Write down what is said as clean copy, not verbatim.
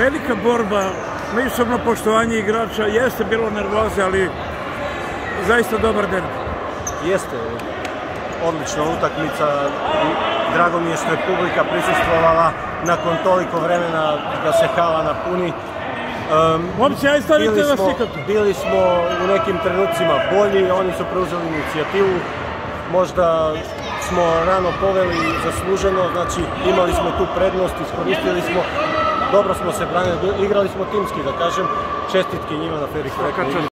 velika borba, međusobno poštovanje igrača, jeste bilo nervoze, ali zaista dobar derbi. Jeste, odlična utakmica i drago mi je što je publika prisustvovala nakon toliko vremena da se hala napuni. Momci, aj stavite vas slikati. Bili smo u nekim trenucima bolji, oni su preuzeli inicijativu, možda smo rano poveli zasluženo, znači imali smo tu prednost, iskoristili smo, dobro smo se branili, igrali smo timski, da kažem, čestitke njima na fer i korektnoj igri.